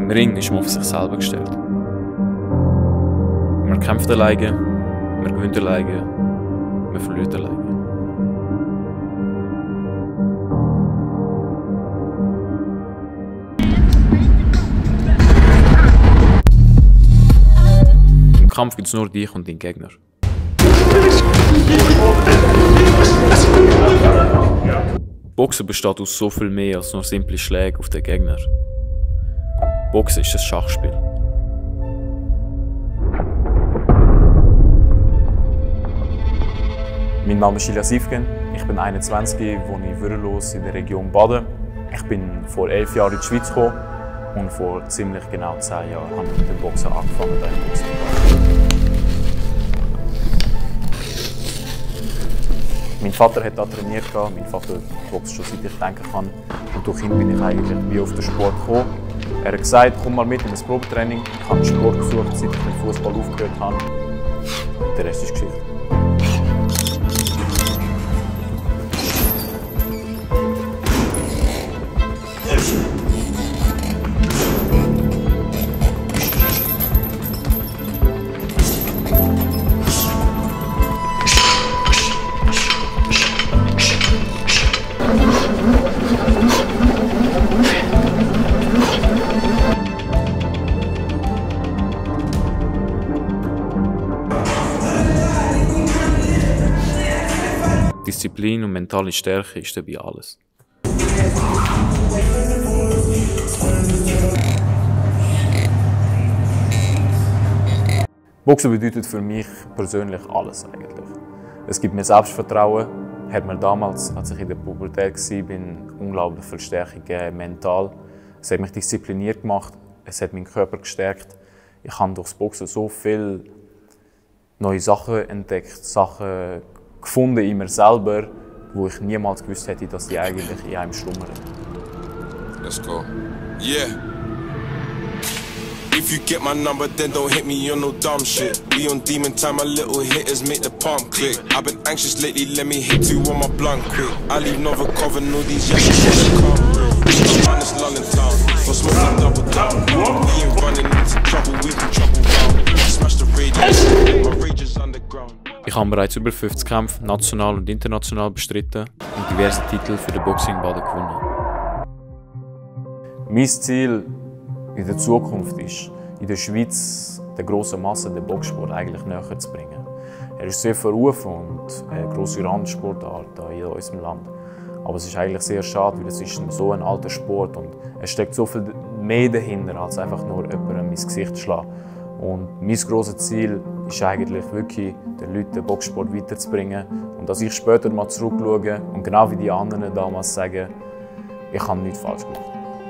Im Ring ist man auf sich selber gestellt. Man kämpft alleine, man gewinnt alleine, man verliert alleine. Im Kampf gibt es nur dich und deinen Gegner. Boxen besteht aus so viel mehr als nur simple Schläge auf den Gegner. Boxen ist ein Schachspiel. Mein Name ist Ilya Sivgen, ich bin 21, wohne würdelos in der Region Baden. Ich bin vor 11 Jahren in die Schweiz gekommen und vor ziemlich genau 10 Jahren habe ich mit dem Boxen angefangen. Mein Vater hat da trainiert, mein Vater boxt schon seit ich denken kann. Und durch ihn bin ich eigentlich wie auf den Sport gekommen. Er hat gesagt, komm mal mit in das Probetraining. Ich habe Sport gesucht, seit ich mit Fußball aufgehört habe. Der Rest ist Geschichte. Disziplin und mentale Stärke ist dabei alles. Boxen bedeutet für mich persönlich alles eigentlich. Es gibt mir Selbstvertrauen, hat mir damals, als ich in der Pubertät war, unglaublich viel Stärke gegeben, mental. Es hat mich diszipliniert gemacht, es hat meinen Körper gestärkt. Ich habe durch das Boxen so viele neue Sachen entdeckt, Sachen gefunden in mir selber, wo ich niemals gewusst hätte, dass die eigentlich in einem schlummern. Let's go. Yeah. If you get my number, then don't hit me on no dumb shit. We on demon time, my little hitters make the pump click. I've been anxious lately, let me hit you on my blunt quick. I leave no cover, no these yashes wanna come real. I'm this London town, for smoking double down. We ain't running into trouble, we can trouble round. Smash the radio, my rage is underground. Ich habe bereits über 50 Kämpfe national und international bestritten und diverse Titel für den Boxing Baden gewonnen. Mein Ziel in der Zukunft ist, in der Schweiz der grossen Masse den Boxsport eigentlich näher zu bringen. Er ist sehr verrufen und eine grosse Randsportart hier in unserem Land. Aber es ist eigentlich sehr schade, weil es ist so ein alter Sport und es steckt so viel mehr dahinter, als einfach nur jemandem ins Gesicht zu schlagen. Und mein grosses Ziel ist eigentlich wirklich, den Leuten den Boxsport weiterzubringen und dass ich später mal zurückschaue und genau wie die anderen damals sagen, ich habe nichts falsch gemacht.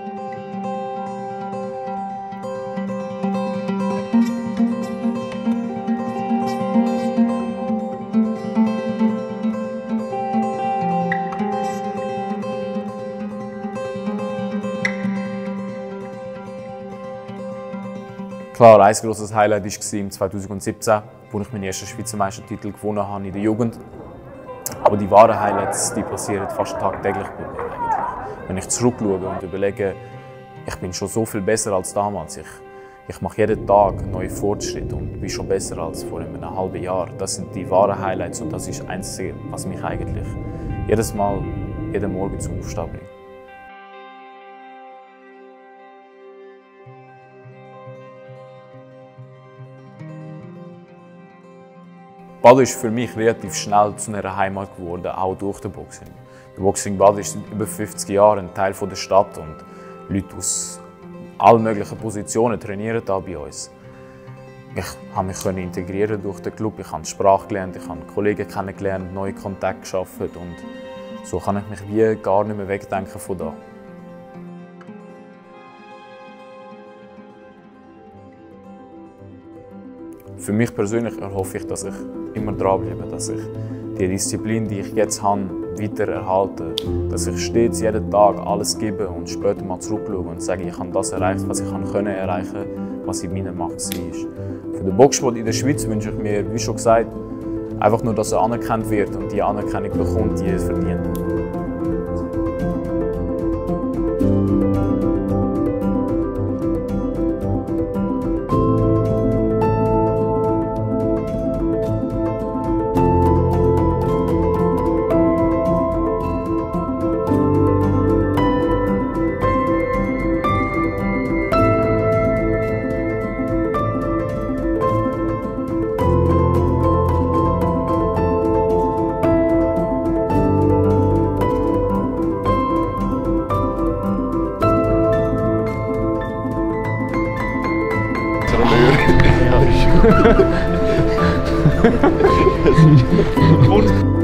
Klar, ein grosses Highlight war im 2017, wo ich meinen ersten Schweizer Meistertitel gewonnen habe in der Jugend. Aber die wahren Highlights, die passieren fast tagtäglich bei mir eigentlich. Wenn ich zurückschaue und überlege, ich bin schon so viel besser als damals. Ich mache jeden Tag neue Fortschritte und bin schon besser als vor einem halben Jahr. Das sind die wahren Highlights und das ist das Einzige, was mich eigentlich jedes Mal, jeden Morgen zum Aufstehen bringt. Baden ist für mich relativ schnell zu einer Heimat geworden, auch durch den Boxing. Der Boxing Baden ist seit über 50 Jahren ein Teil der Stadt und Leute aus allen möglichen Positionen trainieren hier bei uns. Ich konnte mich integrieren durch den Club, ich habe die Sprache gelernt, ich habe Kollegen kennengelernt, neue Kontakte geschaffen und so kann ich mich wie gar nicht mehr wegdenken von da. Für mich persönlich erhoffe ich, dass ich immer dranbleibe, dass ich die Disziplin, die ich jetzt habe, weiter erhalte. Dass ich stets jeden Tag alles gebe und später mal zurückschaue und sage, ich habe das erreicht, was ich erreichen konnte, was in meiner Macht war. Für den Boxsport in der Schweiz wünsche ich mir, wie schon gesagt, einfach nur, dass er anerkannt wird und die Anerkennung bekommt, die er verdient. Und